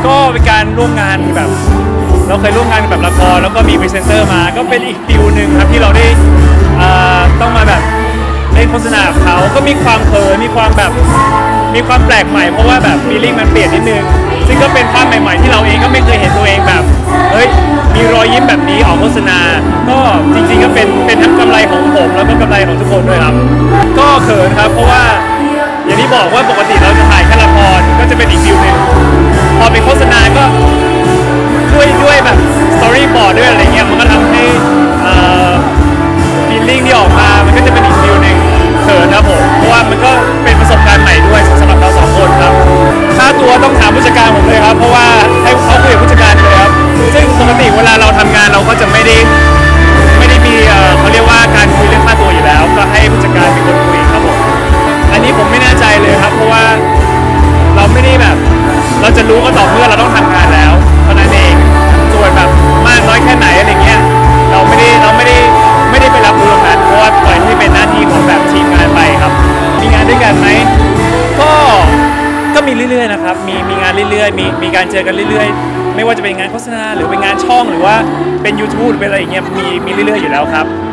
ก็เป็นการร่วมงานแบบเราเคยร่วมงานแบบละครแล้วก็มีพรีเซนเตอร์มาก็เป็นอีกฟิลหนึ่งครับที่เราได้ต้องมาแบบเล่นโฆษณากับเขาก็มีความเขินมีความแปลกใหม่เพราะว่าแบบฟีลลิ่งมันเปลี่ยนนิดนึงซึ่งก็เป็นภาพใหม่ๆที่เราเองก็ไม่เคยเห็นตัวเองแบบเฮ้ยมีรอยยิ้มแบบนี้ออกโฆษณาก็จริงๆก็เป็นทั้งกำไรของผมแล้วก็กำไรของทุกคนด้วยครับก็เขินครับเพราะว่าอย่างที่บอกว่าปกติเราจะถ่ายแค่ละครก็จะเป็นอีกฟิลนึงพอเป็นโฆษณาก็ด้วยแบบสตอรี่บอร์ดด้วยอะไรเงี้ยมันก็ทำให้ฟีลลิ่งที่ออกมามันก็จะเป็นอีกฟิลนึงเขินครับผมเพราะว่ามันก็เป็นประสบการณ์ใหม่ด้วยสำหรับเราสองคนครับค่าตัวต้องถามผู้จัดการผมเลยครับเพราะว่าให้เขาคุยกับผู้จัดการเลยครับซึ่งปกติเวลาเราทำงานเราก็จะไม่ได้มีเขาเรียกว่าการคุยเรื่องค่าตัวอยู่แล้วก็ให้ผู้จัดการเป็นคนคุยครับผมอันนี้ผมไม่แน่ใจเลยครับเพราะว่าเราไม่ได้แบบเราจะรู้ก็ต่อเมื่อเราต้องทำงานแล้วเท่านั้นเองส่วนแบบมากน้อยแค่ไหนอะไรเงี้ยเราไม่ได้ไปรับรู้ตรงนั้นเพราะว่าปล่อยให้เป็นหน้าที่ของแบบทีมงานไปครับมีงานด้วยกันไหมก็มีเรื่อยๆนะครับมีงานเรื่อยๆมีการเจอกันเรื่อยๆไม่ว่าจะเป็นงานโฆษณาหรือเป็นงานช่องหรือว่าเป็น YouTube หรือเป็นอะไรอย่างเงี้ยมีเรื่อยๆอยู่แล้วครับ